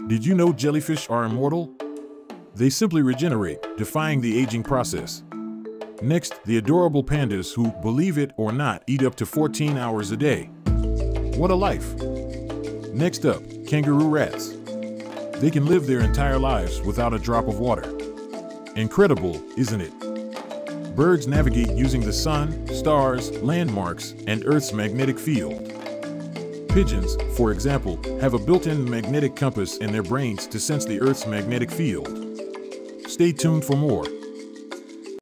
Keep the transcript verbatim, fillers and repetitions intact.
Did you know jellyfish are immortal? They simply regenerate, defying the aging process. Next, the adorable pandas who, believe it or not, eat up to fourteen hours a day. What a life! Next up, kangaroo rats. They can live their entire lives without a drop of water. Incredible, isn't it? Birds navigate using the sun, stars, landmarks, and Earth's magnetic field. Pigeons, for example, have a built-in magnetic compass in their brains to sense the Earth's magnetic field. Stay tuned for more.